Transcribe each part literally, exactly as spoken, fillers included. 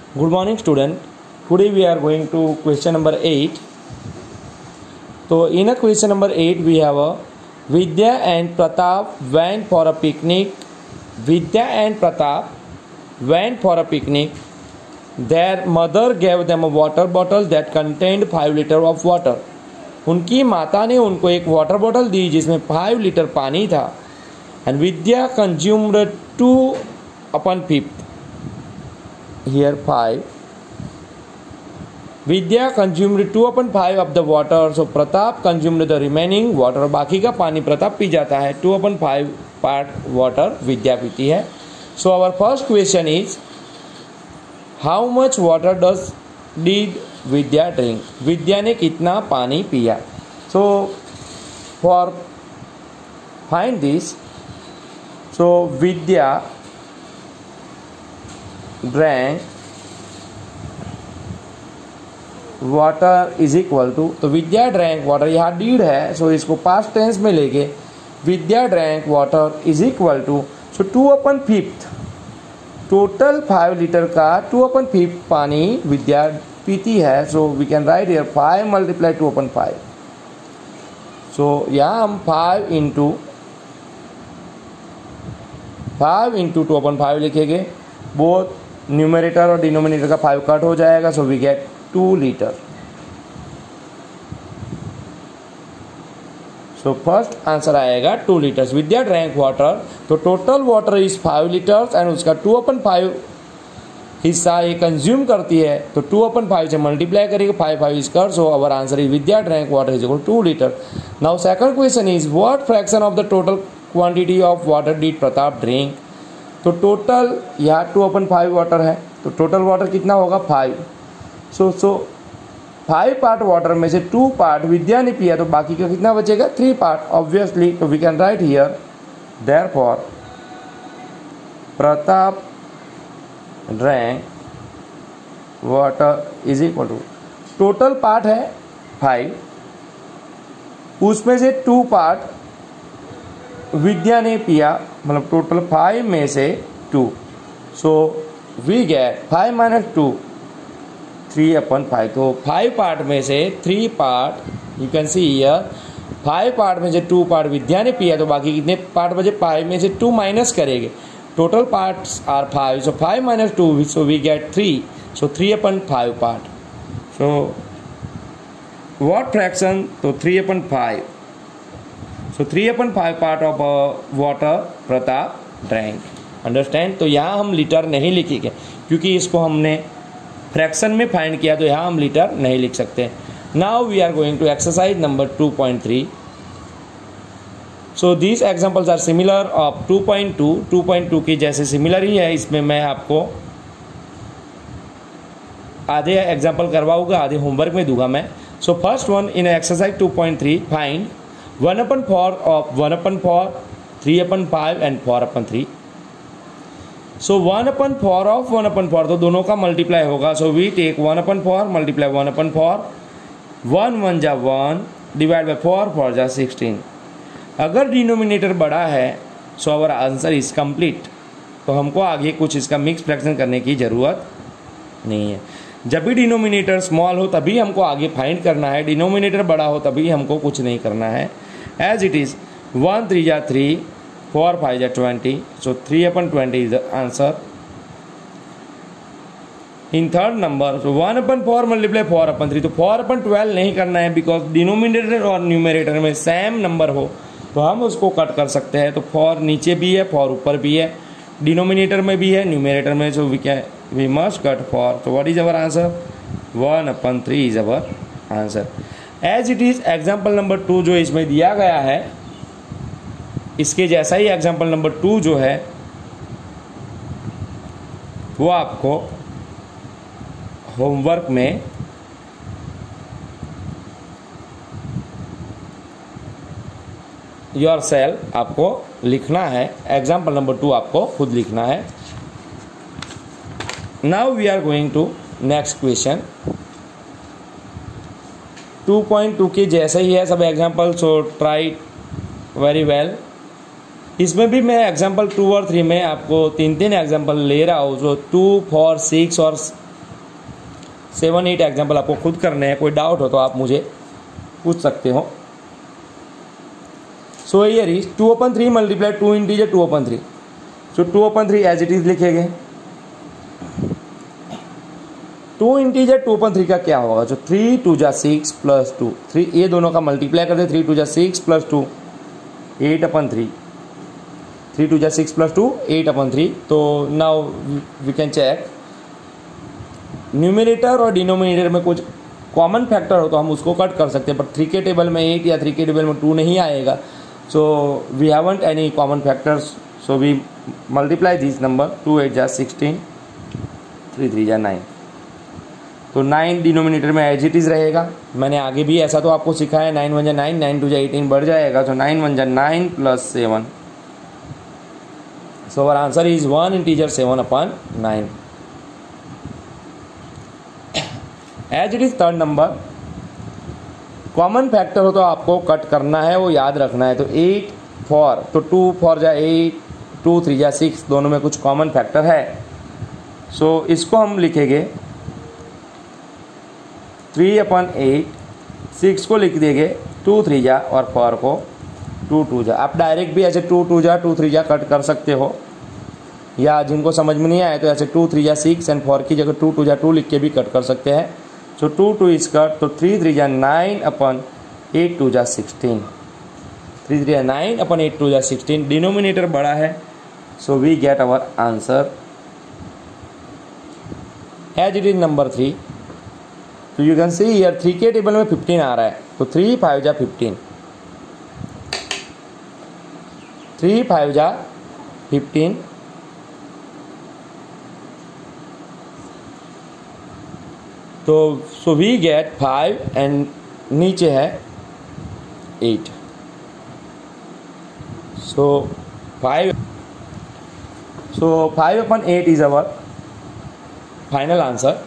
Good morning, student. Today we are going to question number eight. So in a question number eight we have a Vidya and Pratap went for a picnic. Vidya and Pratap went for a picnic. Their mother gave them a water bottle that contained five liter of water. उनकी माता ने उनको एक water bottle दी जिसमें five litre पानी था. And Vidya consumed two upon fifth. Here five. Vidya consumed two upon five of the water. So Pratap consumed the remaining water. बाकी का पानी प्रताप पी जाता है. Two upon five part water Vidya पीती है. So our first question is how much water does did Vidya drink. Vidya ने कितना पानी पिया. So for find this, so Vidya drank water is equal to. तो विद्या ड्रैंक वाटर, यहाँ डीड है सो so इसको पास्ट टेंस में लेके Vidya drank water is equal to. So two upon fifth. Total five litre का टू अपन फिफ्थ पानी विद्या पीती है. So we can write here five multiply two upon five. सो यहाँ हम five into five into two upon five लिखेंगे. Both numerator और denominator का फाइव कट हो जाएगा. So we get two litre. So first answer आएगा two litres. Vidya drank water. तो total water is five litres and उसका टू अपन फाइव हिस्सा ये कंज्यूम करती है. तो टू अपन फाइव से मल्टीप्लाई करेगा. फाइव फाइव इज कर. So our answer is Vidya drank water is equal to litre. Now second question is what fraction of the total quantity of water did Pratap drink. तो total यहाँ two upon five water है. तो total water कितना होगा five. So so five part water में से two part विद्या ने पिया. तो बाकी का कितना बचेगा थ्री पार्ट ऑब्वियसली. तो we can write here therefore Pratap drank water is equal to. Total part है फाइव, उसमें से टू पार्ट विद्या ने पिया. मतलब टोटल फाइव में से two. So we get five minus two three upon five. तो फाइव पार्ट में से three part you can see here. Five part में से टू पार्ट विद्या ने पिया. तो बाकी कितने पार्ट बचे. फाइव में से टू माइनस करेंगे. Total parts are five. So five minus two. So we get three. So three upon five part. So what fraction. तो three upon five. So three upon five part of water Pratap drank. Understand. तो यहाँ हम litre नहीं लिखेंगे क्योंकि इसको हमने fraction में फाइंड किया. तो यहाँ हम लीटर नहीं लिख सकते. Now we are going to exercise number two point three. So these examples are similar of two point two. Two point two की जैसे सिमिलर ही है. इसमें मैं आपको आधे एग्जाम्पल करवाऊंगा, आधे होमवर्क में दूंगा मैं. So first one in exercise two point three find one upon four of one upon four, three upon five and four upon three. So one upon four of one upon four. तो दोनों का multiply होगा. So we take one upon four multiply one upon four. One one जा one divide by four four जा sixteen. अगर denominator बड़ा है so our answer is complete. तो हमको आगे कुछ इसका मिक्स फ्रैक्शन करने की ज़रूरत नहीं है. जब भी डिनोमिनेटर स्मॉल हो तभी हमको आगे फाइंड करना है. डिनोमिनेटर बड़ा हो तभी हमको कुछ नहीं करना है. As it is one three जा थ्री, फोर फाइव जा twenty. So three upon twenty is the answer. In third number so one upon four multiply four upon three. तो फोर अपन ट्वेल्व नहीं करना है बिकॉज डिनोमिनेटर और numerator में same number हो तो हम उसको कट कर सकते हैं. तो फोर नीचे भी है, फोर ऊपर भी है, डिनोमिनेटर में भी है, न्यूमरेटर में. So we can we must cut four. तो what is our answer. One upon three is our answer. As it is example number two जो इसमें दिया गया है इसके जैसा ही एग्जाम्पल नंबर टू जो है वो आपको होमवर्क में योर सेल्फ आपको लिखना है. एग्जाम्पल नंबर टू आपको खुद लिखना है. Now we are going to next question. Two point two के जैसे ही है सब example. So try very well. इसमें भी मैं एग्जाम्पल टू और थ्री में आपको तीन तीन एग्जाम्पल ले रहा हूँ. जो टू फोर सिक्स और सेवन एट एग्जाम्पल आपको खुद करने हैं, कोई डाउट हो तो आप मुझे पूछ सकते हो। So here is two upon three multiply two integer two upon three, so two upon three as it is लिखेंगे। Two integer two upon three का क्या होगा, जो थ्री टू जा सिक्स प्लस टू, थ्री ये दोनों का मल्टीप्लाई कर दे, थ्री टू जा six plus two eight upon three, three two जा six plus two eight upon three. तो now we can check numerator और डिनोमिनेटर में कुछ कॉमन फैक्टर हो तो हम उसको कट कर सकते हैं, बट थ्री के टेबल में एट या थ्री के टेबल में टू नहीं आएगा। So we haven't any common factors, so we multiply this number, two eight जा सिक्सटीन, थ्री थ्री जा नाइन। तो नाइन डिनोमिनेटर में एज इट इज रहेगा, मैंने आगे भी ऐसा तो आपको सिखाया है, नाइन वन जा नाइन, नाइन टू जा एटीन बढ़ जाएगा, तो नाइन वन जा nine plus seven, so our answer is one integer seven upon nine. As it is third number, common factor हो तो आपको कट करना है, वो याद रखना है। तो एट फोर, तो टू फोर जा एट, टू थ्री जा सिक्स, दोनों में कुछ कॉमन फैक्टर है। सो so, इसको हम लिखेंगे थ्री अपन एट, सिक्स को लिख देंगे टू थ्री जा और फोर को टू टू जा। आप डायरेक्ट भी ऐसे टू टू जा टू थ्री जा कट कर सकते हो, या जिनको समझ में नहीं आए तो ऐसे टू थ्री जा सिक्स एंड फोर की जगह टू टू जा टू लिख के भी कट कर सकते हैं। So two two is cut, तो थ्री थ्री जा नाइन अपन एट टू जा सिक्सटीन, थ्री थ्री जा नाइन अपन एट टू जा सिक्सटीन। डिनोमिनेटर बड़ा है, so we get our answer as it is number three. तो you can see here three के table में fifteen आ रहा है, तो थ्री फाइव जा फिफ्टीन, थ्री फाइव जा फिफ्टीन, तो so we get five and नीचे है eight, so five, so five upon eight is our final answer.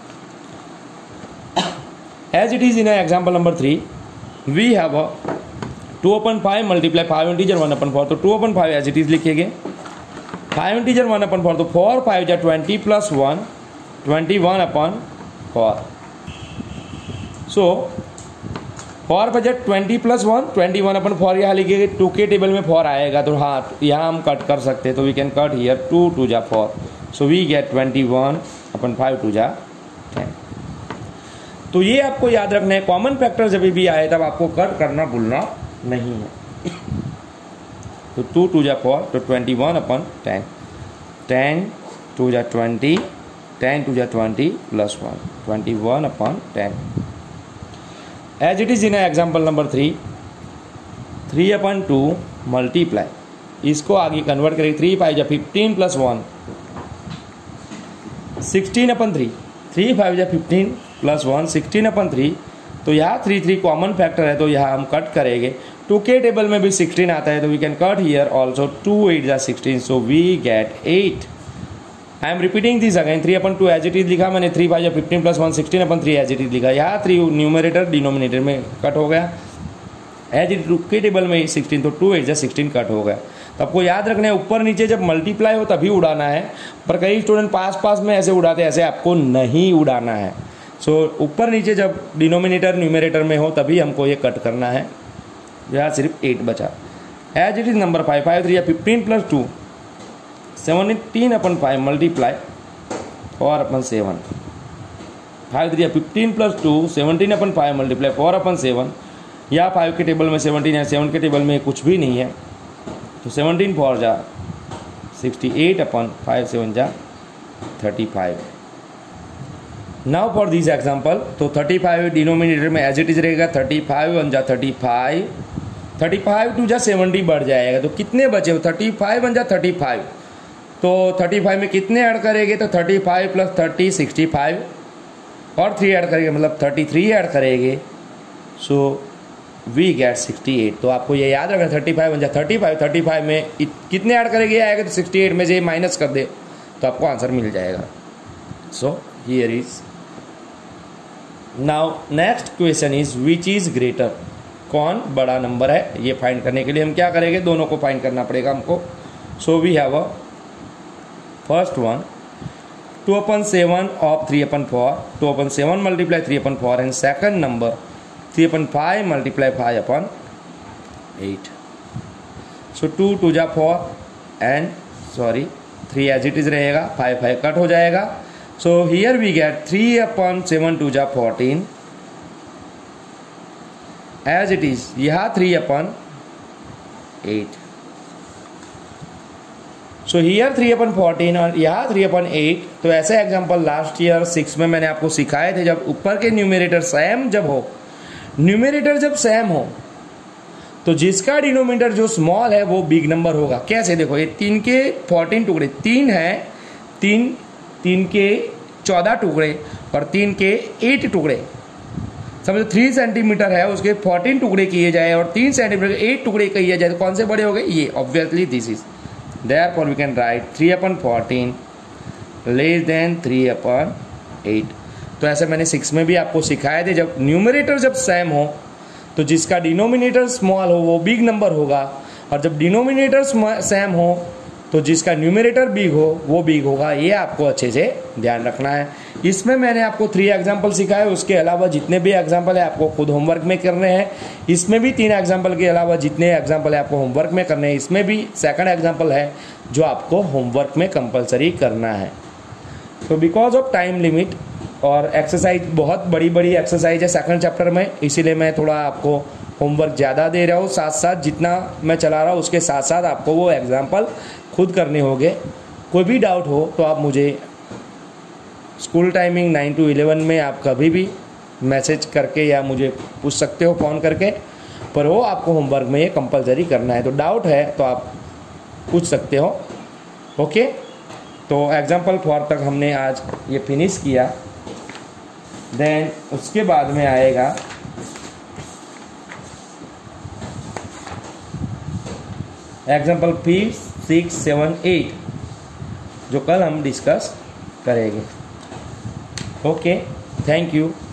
As it is in example number three, we have a two upon five multiply five integer one upon four, तो two upon five as it is लिखेंगे, five integer one upon four, तो four five जा twenty plus one, twenty one upon four. So four पर जा twenty plus one, twenty one upon four यहाँ लिखेंगे, to के table में four आएगा तो हाँ यहाँ हम कट कर सकते हैं, तो we can cut here two two जा four, so we get twenty one upon five two जा टेन। तो ये आपको याद रखना है, कॉमन फैक्टर जब भी आए तब आपको कट करना भूलना नहीं है। तो टू टू जा फोर, तो twenty one upon ten, ten two जा ट्वेंटी, टेन टू जा twenty plus one, twenty one upon ten. As it is in example number three, three upon two multiply, इसको आगे कन्वर्ट करेंगे, three five जा fifteen plus one, sixteen upon three, three five जा fifteen plus one, sixteen upon three. तो यहाँ three three common factor है, तो यहाँ हम कट करेंगे। टू के टेबल में भी सिक्सटीन आता है, तो we can cut here also, two eight जा sixteen, so we get eight. I am repeating this again, three upon two as it is लिखा मैंने, थ्री फाइव जा fifteen plus one, sixteen upon three as it is लिखा। यहाँ three numerator denominator में cut हो गया, as it two के table में सिक्सटीन, तो टू एट जा सिक्सटीन कट हो गया। तो आपको याद रखना है, ऊपर नीचे जब मल्टीप्लाई हो तभी उड़ाना है, पर कई स्टूडेंट पास पास में ऐसे उड़ाते हैं, ऐसे आपको नहीं उड़ाना है। सो so, ऊपर नीचे जब डिनोमिनेटर न्यूमरेटर में हो तभी हमको ये कट करना है। यहाँ सिर्फ एट बचा। As it is number five, five three या fifteen plus two, seventeen upon five multiply four upon seven, five three या fifteen plus two, seventeen upon five multiply four upon seven. या five के table में seventeen है, seven के table में कुछ भी नहीं है, तो सेवनटीन फोर जा sixty eight upon five seven जा thirty five. Now for this example, तो थर्टी फाइव डिनोमिनेटर में एज इट इज रहेगा, थर्टी फाइव वन जा thirty five, thirty five two जा सेवेंटी बढ़ जाएगा, तो कितने बचे, थर्टी फाइव वन जा थर्टी फाइव, तो थर्टी फाइव में कितने ऐड करेंगे, तो thirty five plus thirty sixty five, और थ्री ऐड करेंगे मतलब थर्टी थ्री ऐड करेंगे, so we get sixty eight. तो आपको ये याद रखना, थर्टी फाइव वन जा थर्टी फाइव, थर्टी फाइव में कितने ऐड करेंगे आएगा, तो सिक्सटी एट में से माइनस कर दे तो आपको आंसर मिल जाएगा। So here is now next question is which is greater, कौन बड़ा नंबर है, ये फाइंड करने के लिए हम क्या करेंगे, दोनों को फाइंड करना पड़ेगा हमको। So we have a first one, two upon seven of three upon four, two upon seven multiply three upon four and second number three upon five multiply five upon eight. So two two जा four and sorry three as it is रहेगा, five five cut हो जाएगा. So here we get three upon seven two जा fourteen as it is, यहाँ three upon eight. So here three upon fourteen और यहाँ three upon eight. तो ऐसे example last year six में मैंने आपको सिखाए थे. जब ऊपर के न्यूमरेटर सेम जब हो, न्यूमरेटर जब सेम हो तो जिसका डिनोमिनेटर जो स्मॉल है वो बिग नंबर होगा. कैसे? देखो ये तीन के फोर्टीन टुकड़े, तीन है, तीन तीन के चौदह टुकड़े और तीन के एट टुकड़े. समझो थ्री सेंटीमीटर है, उसके फोर्टीन टुकड़े किए जाए और तीन सेंटीमीटर के एट टुकड़े किए जाए तो कौन से बड़े हो गए? ये. Obviously this is therefore we can write three upon fourteen less than three upon eight. तो ऐसे मैंने सिक्स में भी आपको सिखाए थे. जब न्यूमरेटर जब सेम हो तो जिसका डिनोमिनेटर स्मॉल हो वो बिग नंबर होगा, और जब डिनोमिनेटर सेम हो तो जिसका न्यूमरेटर बिग हो वो बिग होगा. ये आपको अच्छे से ध्यान रखना है. इसमें मैंने आपको थ्री एग्जाम्पल सिखाए, उसके अलावा जितने भी एग्जाम्पल है आपको खुद होमवर्क में करने हैं. इसमें भी तीन एग्जाम्पल के अलावा जितने एग्जाम्पल है आपको होमवर्क में करने हैं. इसमें भी सेकंड एग्जाम्पल है जो आपको होमवर्क में कंपलसरी करना है. तो बिकॉज ऑफ टाइम लिमिट और एक्सरसाइज बहुत बड़ी बड़ी एक्सरसाइज है सेकंड चैप्टर में, इसीलिए मैं थोड़ा आपको होमवर्क ज़्यादा दे रहा हूँ. साथ साथ जितना मैं चला रहा हूँ उसके साथ साथ आपको वो एग्जाम्पल खुद करने होंगे. कोई भी डाउट हो तो आप मुझे school timing nine to eleven में आप कभी भी मैसेज करके या मुझे पूछ सकते हो फ़ोन करके, पर वो आपको होमवर्क में ये कंपलसरी करना है. तो डाउट है तो आप पूछ सकते हो. ओके, तो एग्जाम्पल फोर तक हमने आज ये फिनिश किया. देन उसके बाद में आएगा example fifth six seven eight, जो कल हम डिस्कस करेंगे. Okay, thank you.